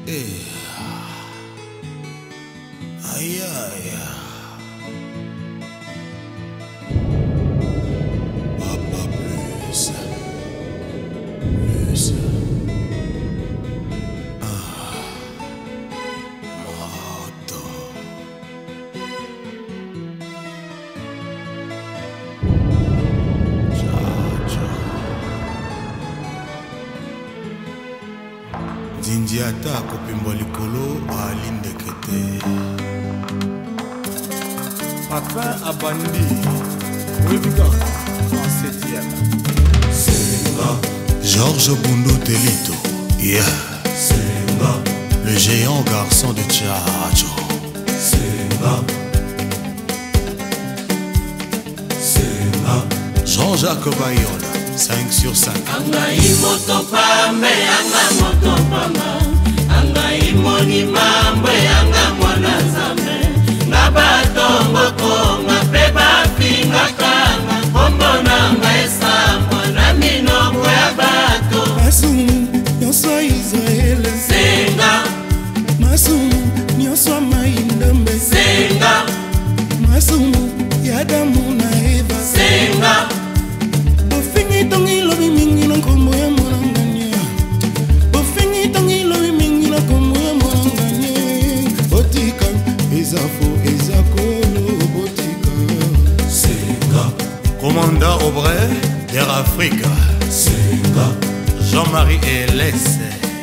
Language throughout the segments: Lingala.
Eh. Aïe aïe. Papa plus. Plus. Moto. Dindi ata kopimba likolo alindekete. Papin abandi. Webika en 7e. Senga. Georges Bundu Telito. Yeah. Senga. Le géant garçon de Tchatcho. Senga. Senga. Jean-Jacques Bayona. 5 sur 5. Angai moto pambe, anga moto pamba. Angai moni mambe, anga mwana zambe. Ngabatongo konga, peba finga kanga. Kombo nanga esamba, na minoko ya bato. Masumu, nyonso Israel. Senga. Masumu, nyonso maindambe. Senga. Masumu, yadamu na Eva. Senga. Bofingi tongi lobi mingi na kombo ya moranganye. Bofingi tongi lobi mingi na kombo ya moranganye. Botika, ezafo, ezakolo, botika. Senga. Commandant Aubray d'Air Afrique. Senga. Jean-Marie Elès.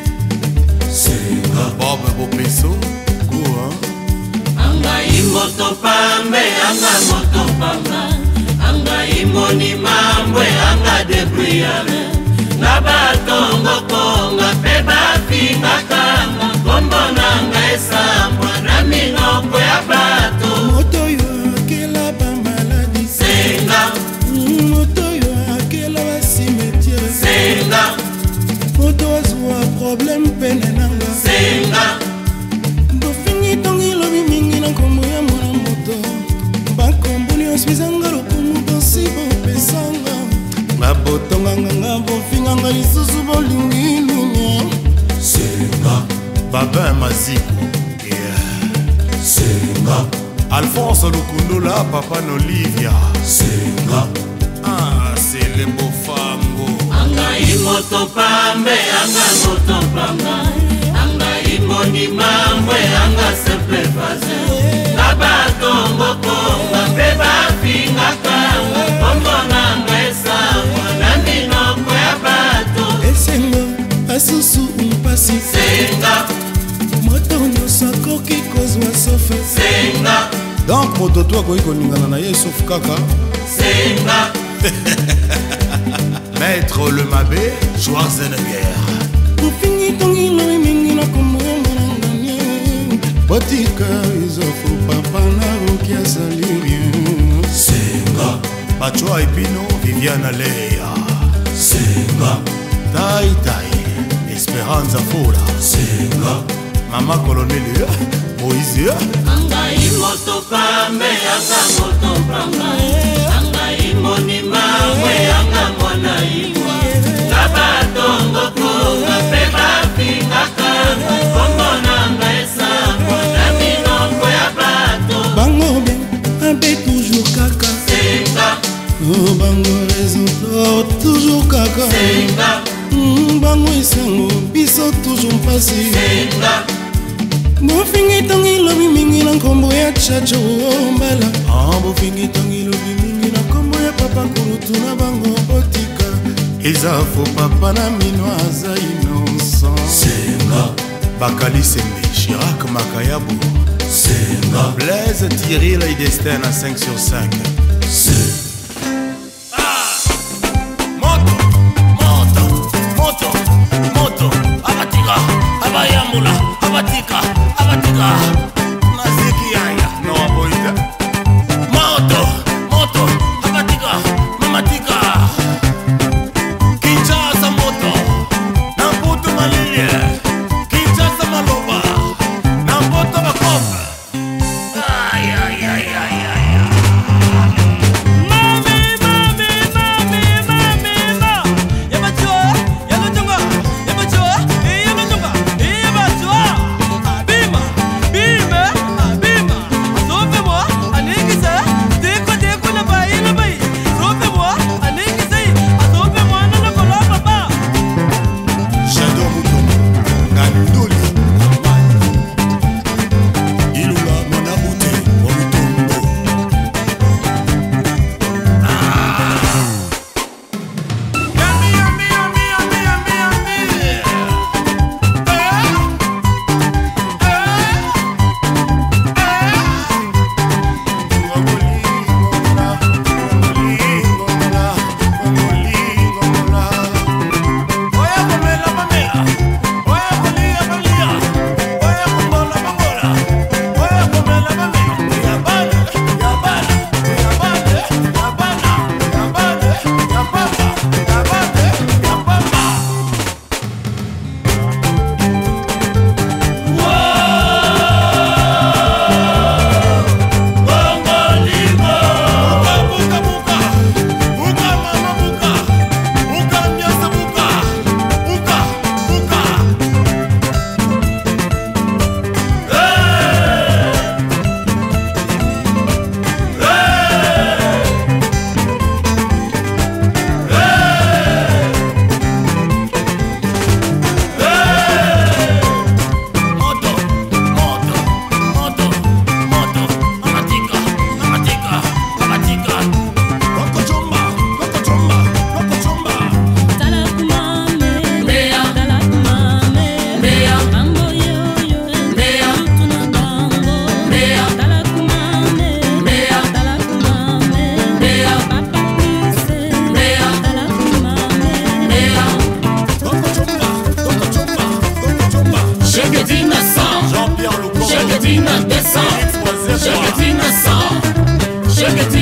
Senga. Bob Bopesso. Quoi? Angai moto pambe, anga moto pamba. Angai moni mambe, anga debrouillard. Ngabatongo konga, peba finga kanga. Kombo nanga esambwa, na minoko ya bato. Moto yo akela ba maladie. Senga. Moto yo akela ba cimetière. Senga. Moto azwa problème pene nanga. Senga. Bofingi tongi lobi mingi na kombo ya mwana moto. Bakomboni oswizanga lokumu dosi bopesanga. Nga botonganga nga bofinganga lisusu bolingi nini. Senga. Babin Maziko. Yeah. Senga. Alphonse Lukundula, Papa Nolivia. Senga. Ah, c'est le beau fango. Angai moto pambe, anga moto pamba. Angai moni mambe, anga simple faze. Ngabatongo konga, peba finga kanga. Kombo nanga esambwa, na minoko ya bato. Esengo asusu mpasi. Senga. Moto nyonso akoki kozwa sofe. Senga. Donc moto to akoki koningana na ye sauf kaka. Senga. Maître Le Mabé, Schwarzenegger. Bofingi tongi lobi mingi na kombo ya moranganye. Botika ezofo papa na roki azali rien. Senga. Bachoa Epino, Viviana Leia. Senga. Tai Tai, Esperanza Fola. Senga. Mama Colonel Moïse. Angai moto pambe, anga moto pamba. Angai moni mambe, anga mwana iwa. Ngabatongo konga, peba finga kanga. Kombo nanga esambwa, na minoko ya bato. Bango bien, abe toujours kaka. Senga. Oh, bango raison d'or, toujours kaka. Senga. Bango isango, biso toujours mpasi. Senga. Bofingi tongi lobi mingi na kombo ya Tchatcho mbala. Bofingi tongi lobi mingi na kombo ya papa kurutu na bango botika. Ezafo papa na mino aza innocent. Senga. Bakali Sembe, Chirac Makayabu. Senga. Blaise Thierry Laïdestin à 5 sur 5. Moto, abatika, abayambula, abatika. Naziki yaya. No aboita. Moto, abatika, mamatika. Kinshasa moto. Namputu Malilie. Kinshasa Maloba. Namputu Bakofa. Ay. Shake it.